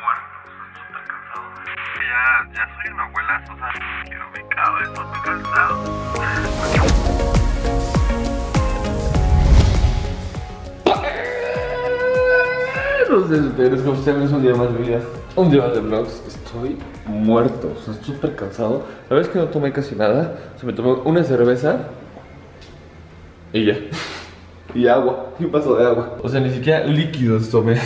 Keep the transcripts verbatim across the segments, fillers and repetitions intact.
muerto, estoy súper cansado. Ya, ya soy un abuelazo, o sea, quiero mi cama, estoy muy cansado. No sé, ustedes como están, es un día más de vida. Un día más de vlogs. Estoy muerto, o sea, estoy súper cansado. La verdad es que no tomé casi nada. O sea, me tomé una cerveza y ya. Y agua, y un vaso de agua. O sea, ni siquiera líquidos tomé.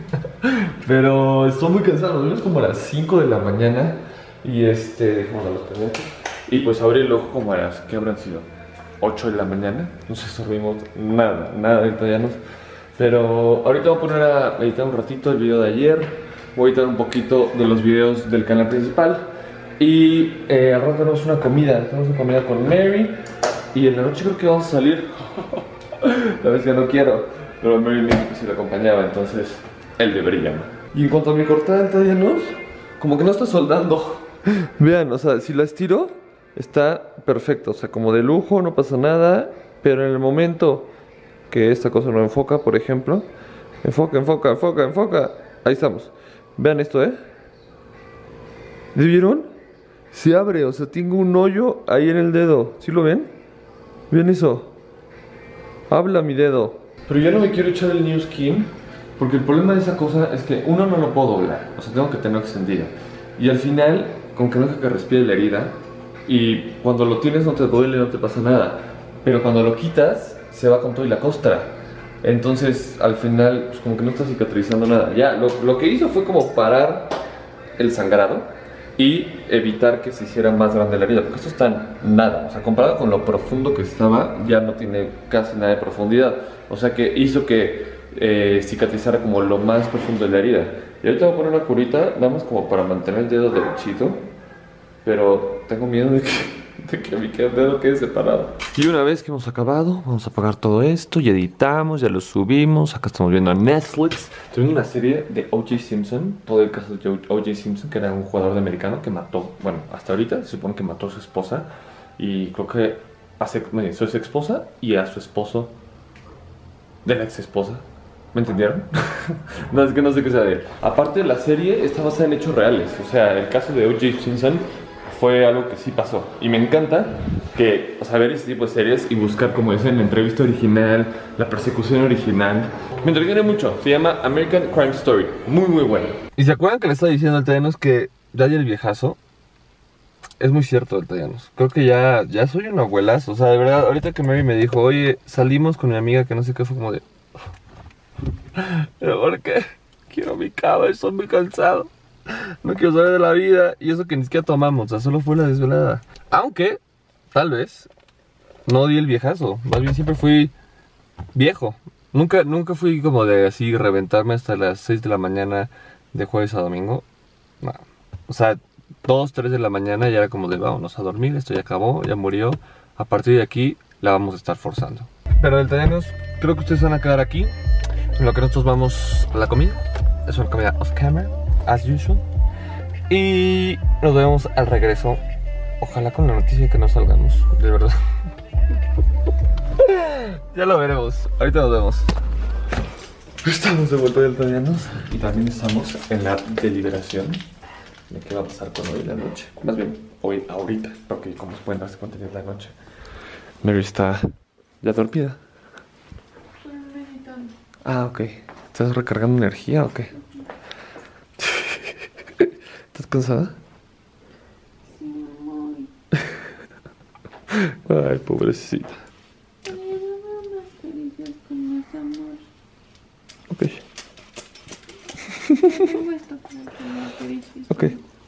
Pero estoy muy cansado. Es como a las cinco de la mañana. Y este, dejemos a los pendientes. Y pues abrí el ojo como a las, ¿qué habrán sido? ocho de la mañana. No sé, sorbimos nada, nada de italianos. Pero ahorita voy a poner a editar un ratito el video de ayer. Voy a editar un poquito de los videos del canal principal. Y eh, al rato tenemos una comida. Tenemos una comida con Mary. Y en la noche creo que vamos a salir. La vez que no quiero, pero Mary me dijo que si la acompañaba, entonces él debería. Y en cuanto a mi cortada de italianos, como que no está soldando. Vean, o sea, si la estiro, está perfecto. O sea, como de lujo, no pasa nada. Pero en el momento que esta cosa no enfoca, por ejemplo, enfoca, enfoca, enfoca, enfoca. Ahí estamos. Vean esto, ¿eh? ¿Le vieron? Se abre, o sea, tengo un hoyo ahí en el dedo. ¿Sí lo ven? ¿Ven eso? Habla mi dedo. Pero ya no me quiero echar el New Skin, porque el problema de esa cosa es que uno no lo puedo doblar. O sea, tengo que tenerlo extendido. Y al final, con que no deja que respire la herida, y cuando lo tienes no te duele, no te pasa nada. Pero cuando lo quitas, se va con todo y la costra. Entonces, al final, pues como que no está cicatrizando nada. Ya, lo, lo que hizo fue como parar el sangrado y evitar que se hiciera más grande la herida, porque esto está nada, o sea, comparado con lo profundo que estaba, ya no tiene casi nada de profundidad. O sea que hizo que eh, cicatrizara como lo más profundo de la herida. Y ahorita voy a poner una curita, nada más como para mantener el dedo derechito, pero tengo miedo de que, de que mi dedo quede separado. Y una vez que hemos acabado, vamos a apagar todo esto y editamos, ya lo subimos. Acá estamos viendo a Netflix. Estoy viendo una serie de O J Simpson, todo el caso de O J Simpson, que era un jugador de americano que mató, bueno, hasta ahorita se supone que mató a su esposa. Y creo que a su ex esposa y a su esposo de la ex esposa. ¿Me entendieron? No, es que no sé qué sea de él. Aparte, la serie está basada en hechos reales. O sea, el caso de O J Simpson fue algo que sí pasó. Y me encanta que, o sea, ver ese tipo de series y buscar, como dicen, la entrevista original, la persecución original. Me entretiene mucho. Se llama American Crime Story. Muy, muy bueno. ¿Y se acuerdan que le estaba diciendo al Tallanos que ya el viejazo? Es muy cierto el Tallanos. Creo que ya, ya soy un abuelazo. O sea, de verdad, ahorita que Mary me dijo, oye, salimos con mi amiga, que no sé qué, fue como de... ¿Pero por qué? Quiero mi cama, estoy muy cansado. No quiero saber de la vida. Y eso que ni siquiera tomamos, o sea, solo fue la desvelada. Aunque, tal vez, no di el viejazo. Más bien siempre fui viejo. Nunca, nunca fui como de así reventarme hasta las seis de la mañana de jueves a domingo. No. O sea, dos, tres de la mañana ya era como de vámonos a dormir, esto ya acabó, ya murió. A partir de aquí la vamos a estar forzando. Pero el Tallanos, creo que ustedes van a quedar aquí en lo que nosotros vamos a la comida. Es una comida off camera, as usual. Y nos vemos al regreso. Ojalá con la noticia que no salgamos, de verdad. Ya lo veremos. Ahorita nos vemos. Estamos de vuelta del Tallanos. Y también estamos en la deliberación de qué va a pasar con hoy en la noche. Más bien, hoy, ahorita. Porque como se pueden darse cuenta, ya es la noche. Mary está ya dormida. Estoy meditando. Ah, ok. ¿Estás recargando energía o qué? ¿Estás cansada? Sí, muy. Ay, pobrecita. Pero dame unas caricias con más amor. Ok. Tengo esto para que me acaricies. Ok.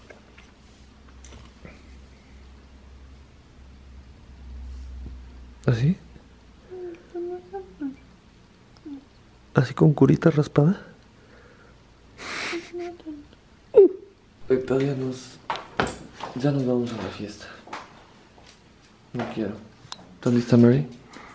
¿Así? Con más amor. ¿Así con curita raspada? No tanto. Todavía nos... Ya nos vamos a la fiesta. No quiero. ¿Estás lista, Mary?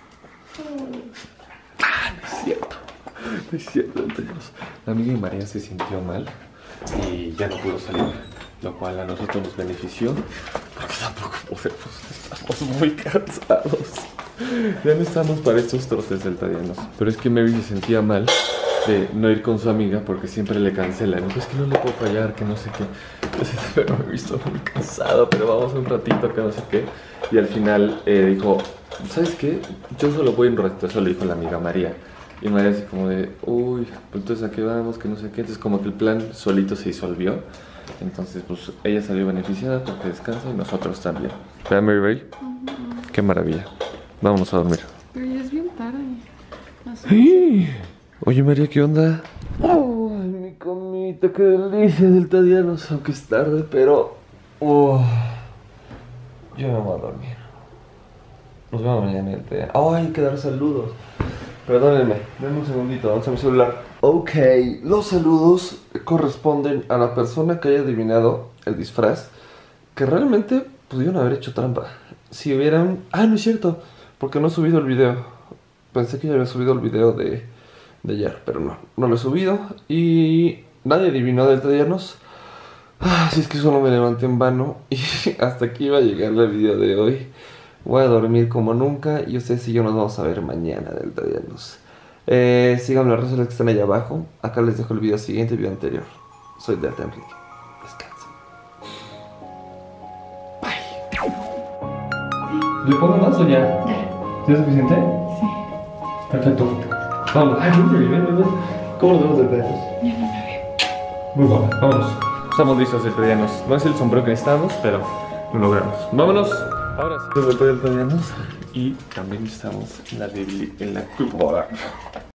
Ah, no es cierto. No es cierto. La amiga de María se sintió mal y ya no pudo salir, lo cual a nosotros nos benefició porque tampoco podemos. Estamos muy cansados. Ya no estamos para estos trotes del Tallanos. Pero es que Mary se sentía mal de no ir con su amiga porque siempre le cancelan. Es que no le puedo fallar, que no sé qué. Entonces, pero me he visto muy cansado, pero vamos un ratito, que no sé qué. Y al final eh, dijo, ¿sabes qué? Yo solo voy un ratito, eso le dijo la amiga María. Y María así como de, uy, pues entonces ¿a qué vamos? Que no sé qué. Entonces como que el plan solito se disolvió. Entonces pues ella salió beneficiada porque descansa y nosotros también. ¿Verdad, Mary Ray? Uh-huh. Qué maravilla. Vámonos a dormir. Pero ya es bien tarde. ¡Sí! Oye María, ¿qué onda? Oh, mi comita, qué delicia del Tadianos, aunque es tarde, pero... Oh, yo me voy a dormir. Nos vemos mañana en el Tadianos. Oh, hay que dar saludos. Perdónenme, denme un segundito, vamos a mi celular. Ok, los saludos corresponden a la persona que haya adivinado el disfraz, que realmente pudieron haber hecho trampa. Si hubieran... Ah, no es cierto, porque no he subido el video. Pensé que ya había subido el video de, de ayer, pero no, no lo he subido. Y nadie adivinó del Tadianos. Ah, así es que solo me levanté en vano. Y hasta aquí iba a llegar el video de hoy. Voy a dormir como nunca. Y ustedes y yo nos vamos a ver mañana del Tadianos. Eh, sigan las redes que están ahí abajo. Acá les dejo el video siguiente y el video anterior. Soy Delta Enrique. Descansen. Bye. ¿Le pongo más o ya? ¿Ya es suficiente? Sí. Perfecto. Vamos. Ay, muy bien, muy bien. ¿Cómo nos vemos del Tadianos? Ya no me veo. Muy guapa. Vámonos. Estamos listos del Tadianos. No es el sombrero que necesitamos, pero lo logramos. Vámonos. Ahora sí. Desde el Tadianos. Y también estamos en la, en la